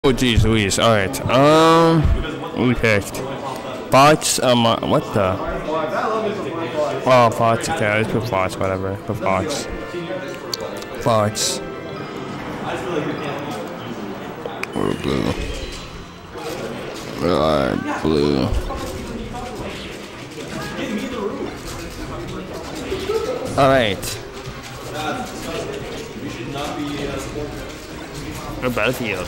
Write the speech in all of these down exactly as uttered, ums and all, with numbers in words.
Oh geez Louise, alright. Um we picked bots, um uh, what the oh bots, okay, let's put bots, whatever. Put bots. Bots. Or blue. Alright, blue. Alright. What about you?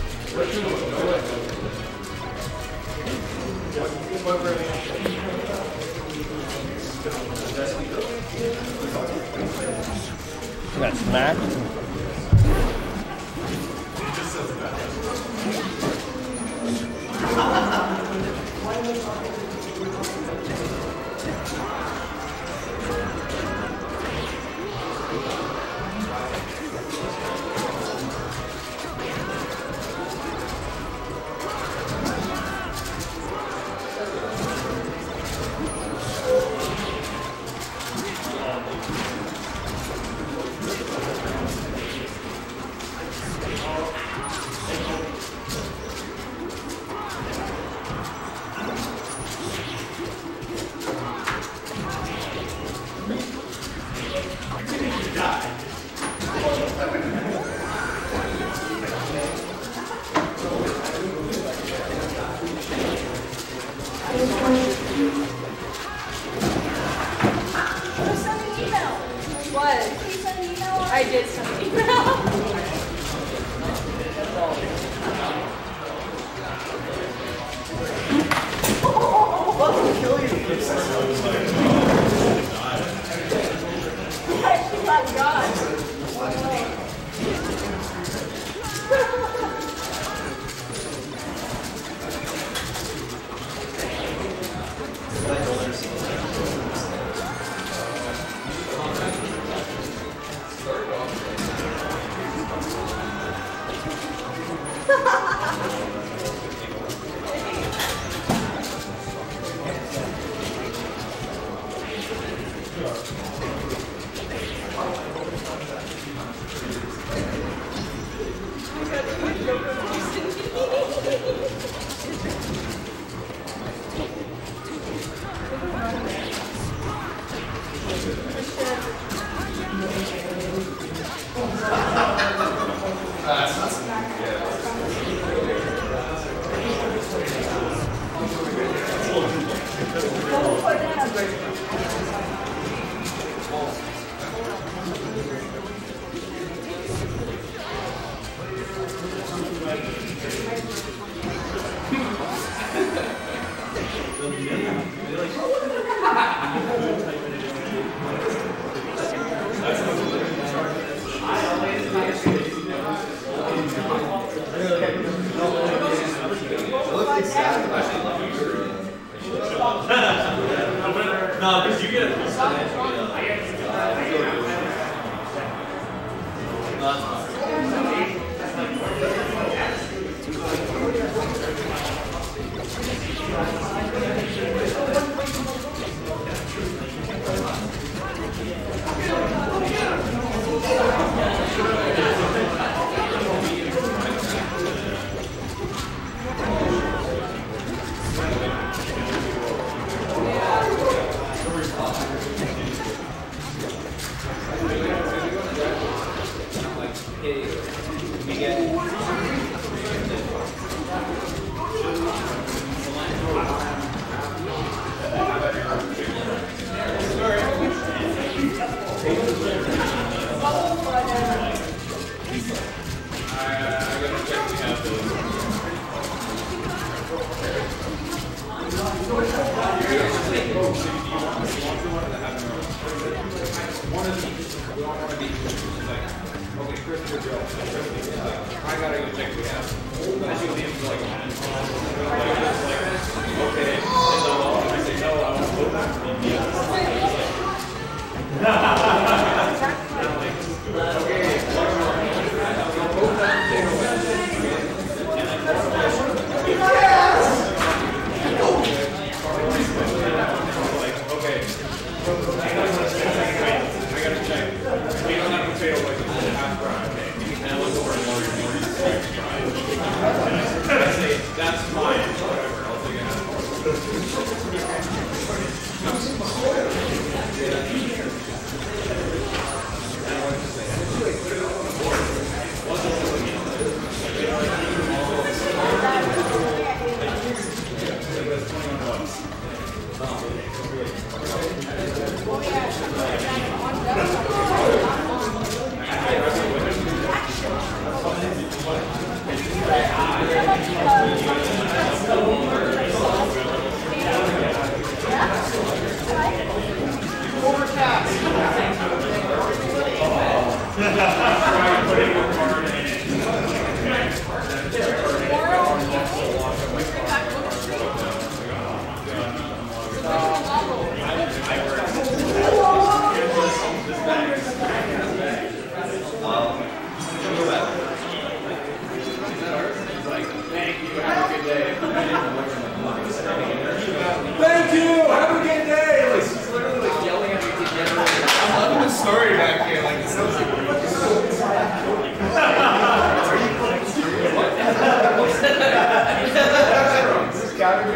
Got smacked. I did something. What will kill you? Oh my god. No, because you get it. Thank you. Have a good day. Like she's literally like yelling at me to get her. I'm loving the story back here. Like this sounds like. This is gotta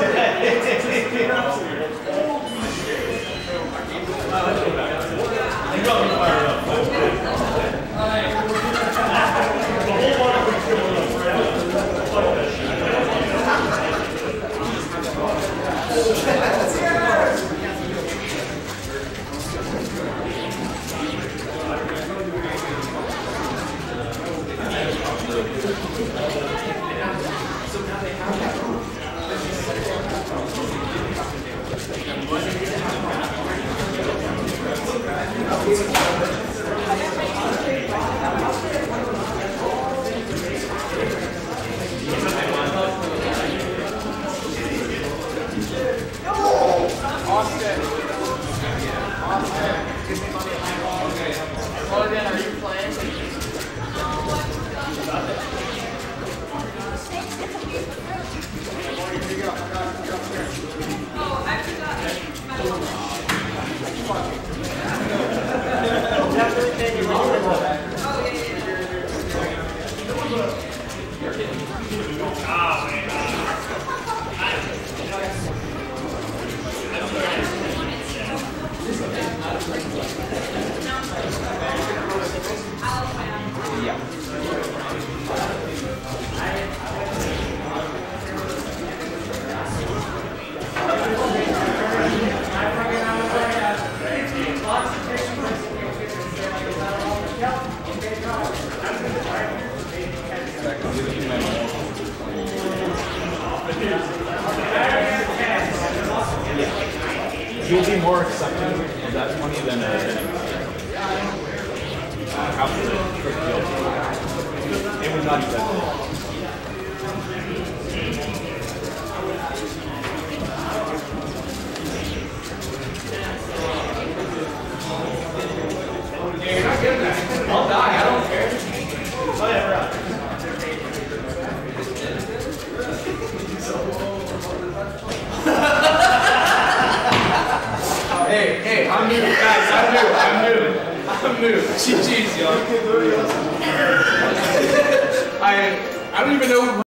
You'll be more accepting of that money than a house that it would not even. You're not getting that. I'll die. I don't care. Whatever. Hey, hey, I'm new, guys. I'm new. I'm new. I'm new. G G's, y'all. I I don't even know.